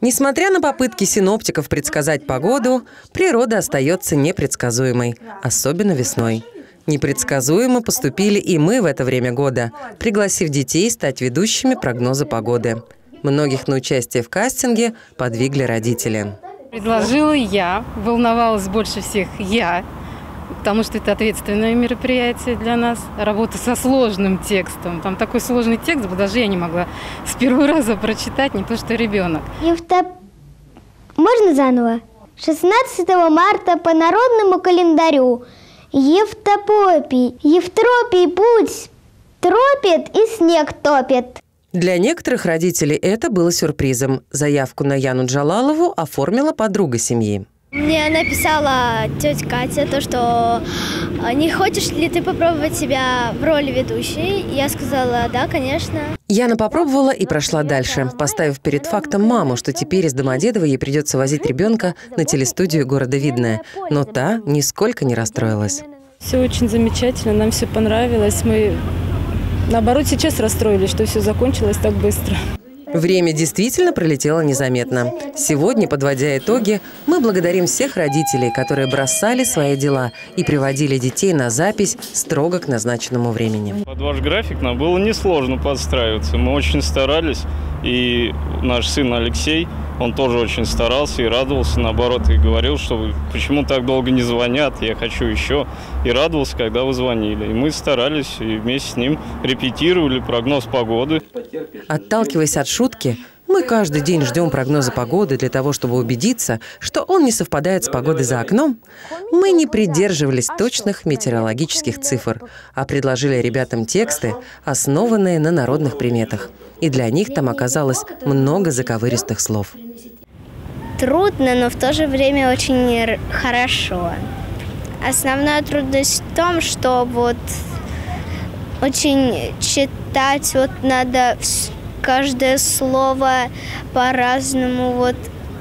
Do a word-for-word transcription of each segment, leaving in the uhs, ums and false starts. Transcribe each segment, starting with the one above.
Несмотря на попытки синоптиков предсказать погоду, природа остается непредсказуемой, особенно весной. Непредсказуемо поступили и мы в это время года, пригласив детей стать ведущими прогноза погоды. Многих на участие в кастинге подвигли родители. Предложила я, волновалась больше всех я, потому что это ответственное мероприятие для нас. Работа со сложным текстом. Там такой сложный текст, даже я не могла с первого раза прочитать, не то что ребенок. Евтоп... Можно заново? шестнадцатого марта по народному календарю Евтопопий, Евтропий путь тропит и снег топит. Для некоторых родителей это было сюрпризом. Заявку на Яну Джалалову оформила подруга семьи. Мне написала тетя Катя, то, что не хочешь ли ты попробовать себя в роли ведущей? Я сказала, да, конечно. Яна попробовала и прошла дальше, поставив перед фактом маму, что теперь из Домодедова ей придется возить ребенка на телестудию города Видное. Но та нисколько не расстроилась. Все очень замечательно, нам все понравилось. Мы, наоборот, сейчас расстроились, что все закончилось так быстро. Время действительно пролетело незаметно. Сегодня, подводя итоги, мы благодарим всех родителей, которые бросали свои дела и приводили детей на запись строго к назначенному времени. Под ваш график нам было несложно подстраиваться. Мы очень старались, и наш сын Алексей, он тоже очень старался и радовался, наоборот, и говорил, что почему так долго не звонят, я хочу еще. И радовался, когда вы звонили. И мы старались, и вместе с ним репетировали прогноз погоды. Отталкиваясь от шутки, мы каждый день ждем прогноза погоды для того, чтобы убедиться, что он не совпадает с погодой за окном. Мы не придерживались точных метеорологических цифр, а предложили ребятам тексты, основанные на народных приметах. И для них там оказалось много заковыристых слов. Трудно, но в то же время очень хорошо. Основная трудность в том, что вот очень читать вот надо каждое слово по-разному, вот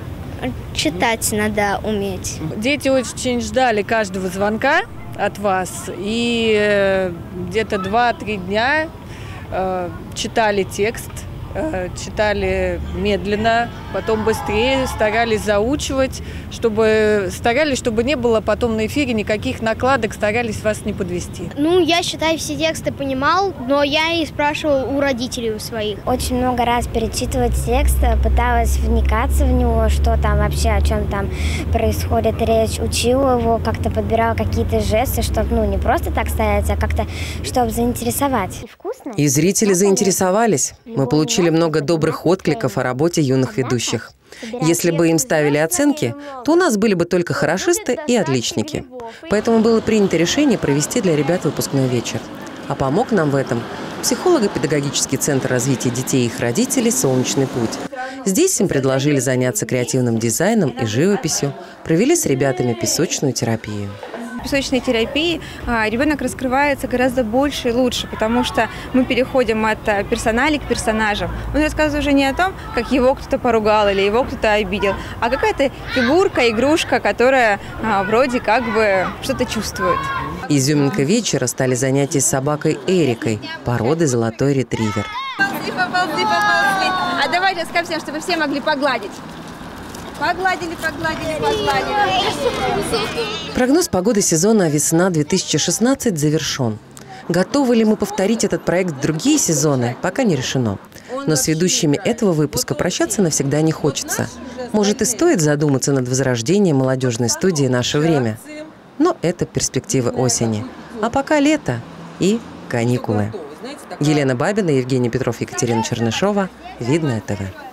читать надо уметь. Дети очень ждали каждого звонка от вас, и где-то два-три дня э, читали текст, э, читали медленно, потом быстрее, старались заучивать, чтобы старались, чтобы не было потом на эфире никаких накладок, старались вас не подвести. Ну, я, считай, все тексты понимал, но я и спрашивал у родителей у своих. Очень много раз перечитывать текст, пыталась вникаться в него, что там вообще, о чем там происходит речь, учила его, как-то подбирала какие-то жесты, чтобы ну, не просто так стоять, а как-то, чтобы заинтересовать. И зрители заинтересовались. Мы получили много добрых откликов о работе юных ведущих. Если бы им ставили оценки, то у нас были бы только хорошисты и отличники. Поэтому было принято решение провести для ребят выпускной вечер. А помог нам в этом психолого-педагогический центр развития детей и их родителей «Солнечный путь». Здесь им предложили заняться креативным дизайном и живописью, провели с ребятами песочную терапию. В песочной терапии ребенок раскрывается гораздо больше и лучше, потому что мы переходим от персоналей к персонажам. Он рассказывает уже не о том, как его кто-то поругал или его кто-то обидел, а какая-то фигурка, игрушка, которая вроде как бы что-то чувствует. Изюминкой вечера стали занятия с собакой Эрикой, породы золотой ретривер. Поползли, поползли, поползли. А давайте скажем, чтобы все могли погладить. Погладили, погладили, погладили. Прогноз погоды сезона «Весна две тысячи шестнадцать» завершен. Готовы ли мы повторить этот проект в другие сезоны, пока не решено. Но с ведущими этого выпуска прощаться навсегда не хочется. Может, и стоит задуматься над возрождением молодежной студии «Наше время». Но это перспективы осени. А пока лето и каникулы. Елена Бабина, Евгений Петров, Екатерина Чернышова. Видное ТВ.